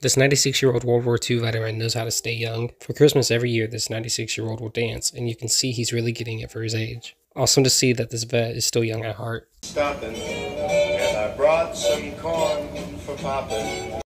This 96-year-old World War II veteran knows how to stay young. For Christmas every year, this 96-year-old will dance, and you can see he's really getting it for his age. Awesome to see that this vet is still young at heart. Stopping, and I brought some corn for popping.